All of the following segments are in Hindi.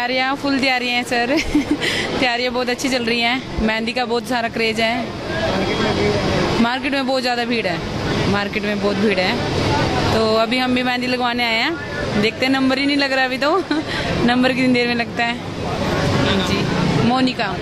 तैयारियां फुल तैयारियां हैं सर। तैयारियां बहुत अच्छी चल रही हैं। मेहंदी का बहुत सारा क्रेज है। मार्केट में बहुत ज़्यादा भीड़ है। मार्केट में बहुत भीड़ है। तो अभी हम भी मेहंदी लगवाने आए हैं। देखते हैं, नंबर ही नहीं लग रहा अभी तो। नंबर कितनी देर में लगता है जी। मोनिका।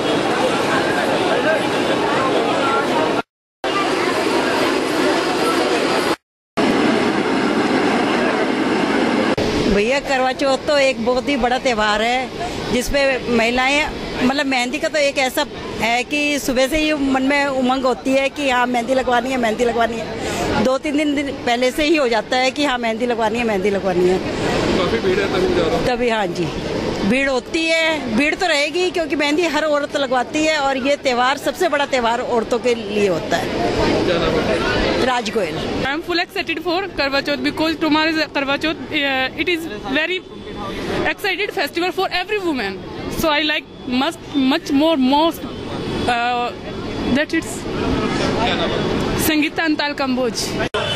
भैया करवा चौथ तो एक बहुत ही बड़ा त्यौहार है जिसमें महिलाएं मतलब मेहंदी का तो एक ऐसा है कि सुबह से ही मन में उमंग होती है कि हाँ मेहंदी लगवानी है, मेहंदी लगवानी है। 2-3 दिन पहले से ही हो जाता है कि हाँ मेहंदी लगवानी है, मेहंदी लगवानी है। काफी भीड़ है तभी हाँ जी भीड़ होती है। भीड़ तो रहेगी क्योंकि मेहंदी हर औरत लगवाती है और ये त्यौहार सबसे बड़ा त्यौहार औरतों के लिए होता है। क्या नाम है? राज Goyal. I am full excited for Karwa Chauth because tomorrow is Karwa Chauth. It is very excited festival for every woman. So I like much more that it's क्या नाम है? Sangeeta Antal Kamboj.